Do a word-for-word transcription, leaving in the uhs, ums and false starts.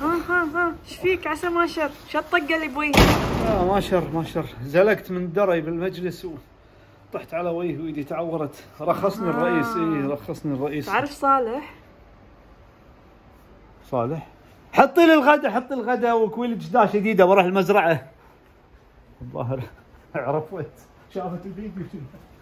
ها ها ها ايش فيك؟ عسى ما شر، شو الطقه اللي بوجهك؟ لا ما شر ما شر، زلقت من الدري بالمجلس وطحت على وجهي وايدي تعورت. رخصني آه. الرئيس. اي رخصني الرئيس. تعرف صالح؟ صالح حطي لي الغداء، حطي الغداء وكويل جداش جديده بروح المزرعه. الظاهر عرفت شافت الفيديو.